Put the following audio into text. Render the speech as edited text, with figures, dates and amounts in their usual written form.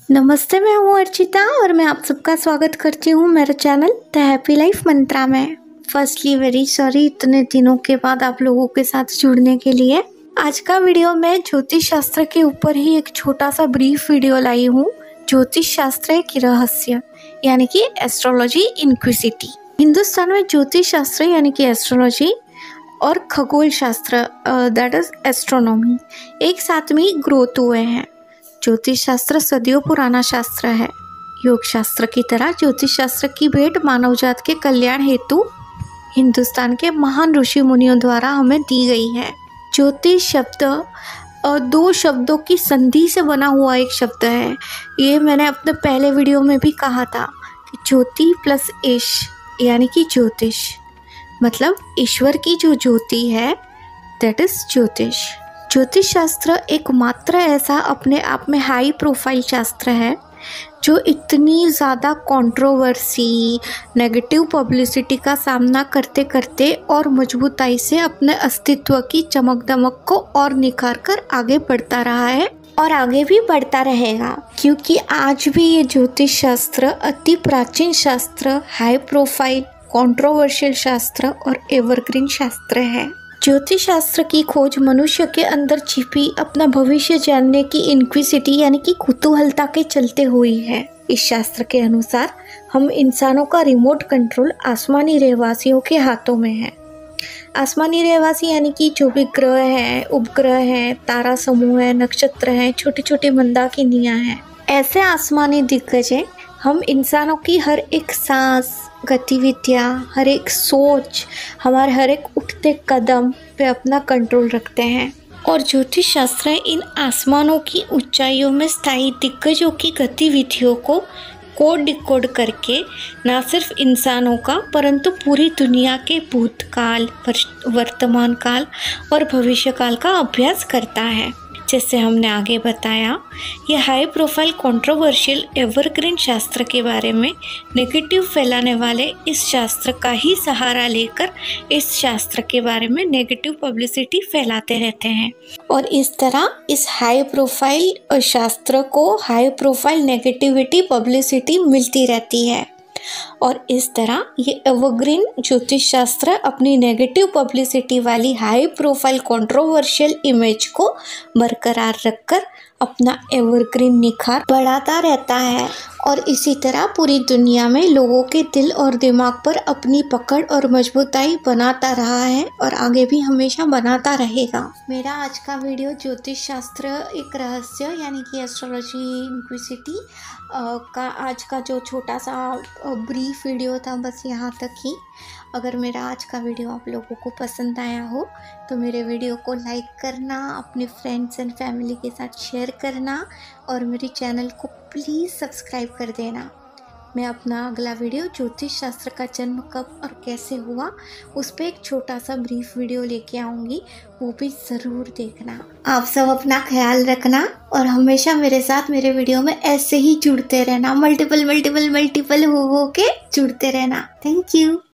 नमस्ते, मैं हूँ अर्चिता और मैं आप सबका स्वागत करती हूँ मेरे channel the happy life mantra में। फर्स्टली वेरी सॉरी इतने दिनों के बाद आप लोगों के साथ जुड़ने के लिए। आज का वीडियो मैं ज्योतिष शास्त्र के ऊपर ही एक छोटा सा ब्रीफ वीडियो लाई हूँ। ज्योतिष शास्त्र की रहस्य यानी कि एस्ट्रोलॉजी इनक्विसिटी। हिंदुस्तान में ज्योतिष शास्त्र यानी कि एस्ट्रोलॉजी और खगोल शास्त्र दैट इज एस्ट्रोनॉमी एक साथ में ग्रोथ हुए हैं। ज्योतिष शास्त्र सदियों पुराना शास्त्र है। योग शास्त्र की तरह ज्योतिष शास्त्र की भेंट मानव जात के कल्याण हेतु हिंदुस्तान के महान ऋषि मुनियों द्वारा हमें दी गई है। ज्योतिष शब्द दो शब्दों की संधि से बना हुआ एक शब्द है। ये मैंने अपने पहले वीडियो में भी कहा था कि ज्योति प्लस इश यानी कि ज्योतिष मतलब ईश्वर की जो ज्योति है दैट इज ज्योतिष। ज्योतिष शास्त्र एकमात्र ऐसा अपने आप में हाई प्रोफाइल शास्त्र है जो इतनी ज़्यादा कंट्रोवर्सी, नेगेटिव पब्लिसिटी का सामना करते करते और मजबूताई से अपने अस्तित्व की चमक दमक को और निखार कर आगे बढ़ता रहा है और आगे भी बढ़ता रहेगा, क्योंकि आज भी ये ज्योतिष शास्त्र अति प्राचीन शास्त्र, हाई प्रोफाइल, कंट्रोवर्शियल शास्त्र और एवरग्रीन शास्त्र है। ज्योतिष शास्त्र की खोज मनुष्य के अंदर छिपी अपना भविष्य जानने की इनक्विसिटी यानी कि कुतूहलता के चलते हुई है। इस शास्त्र के अनुसार हम इंसानों का रिमोट कंट्रोल आसमानी रहवासियों के हाथों में है। आसमानी रहवासी यानी कि जो भी ग्रह हैं, उपग्रह हैं, तारा समूह है, नक्षत्र हैं, छोटी छोटी मंदाकिनियां हैं, ऐसे आसमानी दिग्गज हम इंसानों की हर एक सांस, गतिविधियाँ, हर एक सोच, हमारे हर एक उठते कदम पे अपना कंट्रोल रखते हैं। और ज्योतिष शास्त्र इन आसमानों की ऊंचाइयों में स्थायी दिग्गजों की गतिविधियों को कोड डिकोड करके न सिर्फ इंसानों का परंतु पूरी दुनिया के भूतकाल, वर्तमान काल और भविष्य काल का अभ्यास करता है। जैसे हमने आगे बताया, यह हाई प्रोफाइल कंट्रोवर्शियल एवरग्रीन शास्त्र के बारे में नेगेटिव फैलाने वाले इस शास्त्र का ही सहारा लेकर इस शास्त्र के बारे में नेगेटिव पब्लिसिटी फैलाते रहते हैं और इस तरह इस हाई प्रोफाइल शास्त्र को हाई प्रोफाइल नेगेटिविटी पब्लिसिटी मिलती रहती है। और इस तरह ये एवरग्रीन ज्योतिष शास्त्र अपनी नेगेटिव पब्लिसिटी वाली हाई प्रोफाइल कंट्रोवर्शियल इमेज को बरकरार रखकर अपना एवरग्रीन निखार बढ़ाता रहता है और इसी तरह पूरी दुनिया में लोगों के दिल और दिमाग पर अपनी पकड़ और मजबूताई बनाता रहा है और आगे भी हमेशा बनाता रहेगा। मेरा आज का वीडियो ज्योतिष शास्त्र एक रहस्य यानी कि एस्ट्रोलॉजी इनक्विसिटी का आज का जो छोटा सा ब्रीफ वीडियो था, बस यहाँ तक ही। अगर मेरा आज का वीडियो आप लोगों को पसंद आया हो तो मेरे वीडियो को लाइक करना, अपने फ्रेंड्स एंड फैमिली के साथ शेयर करना और मेरे चैनल को प्लीज़ सब्सक्राइब कर देना। मैं अपना अगला वीडियो ज्योतिष शास्त्र का जन्म कब और कैसे हुआ उस पर एक छोटा सा ब्रीफ वीडियो लेके आऊँगी, वो भी ज़रूर देखना। आप सब अपना ख्याल रखना और हमेशा मेरे साथ मेरे वीडियो में ऐसे ही जुड़ते रहना, मल्टीपल हो के जुड़ते रहना। Thank you.